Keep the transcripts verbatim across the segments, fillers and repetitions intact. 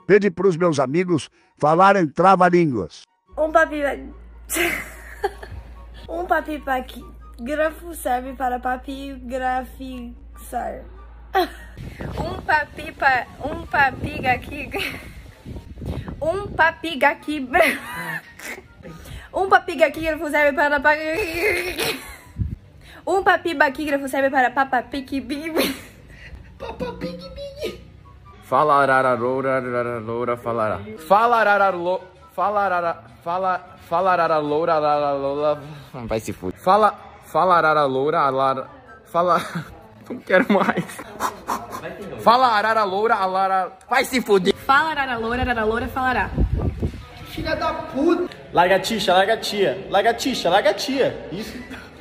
Pede pros meus amigos falarem trava-línguas. Um papi... um papígrafo serve para papigrafar. Um papipa... Um papiga aqui... Um papiga aqui... Um papigaquígrafo serve para... Um papibaquígrafo serve para papapique-bibi. Papapique-bibi. Falarararoura, loura, falará. Falarararo... Falarara... Fala... Falarara loura, loura... Vai se fuder. Fala... Falarara loura, lara... Fala... Não quero mais. Fala arara loura, alara... Vai se fuder. Fala arara loura, arara loura, falará. Filha da puta. Larga a tixa, larga a tia. Larga a tixa, larga a tia. Isso.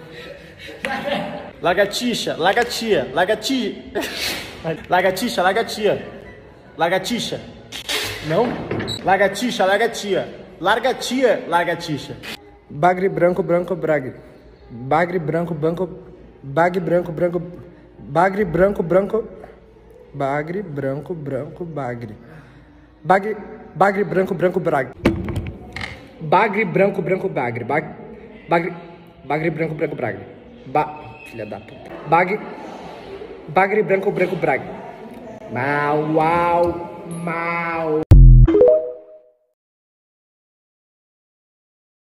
Larga a tixa, larga a tia. Larga a tia. Larga a tixa, larga a tia. Larga a tixa. Não? Larga a tixa, larga a tia. Larga a tia, larga a tixa. Bagre branco, branco, bragre. Bagre branco, branco. Bagre branco, branco. Bagre branco, branco. Bagre branco, branco, bagre. Bagre, bagre branco, branco, bragre. Bagre branco, branco, bagre. Bagre, bagre, bagre branco, branco, bragre. Ba, filha da puta. Bagre, bagre branco, branco, bragre. Mau, uau, mau.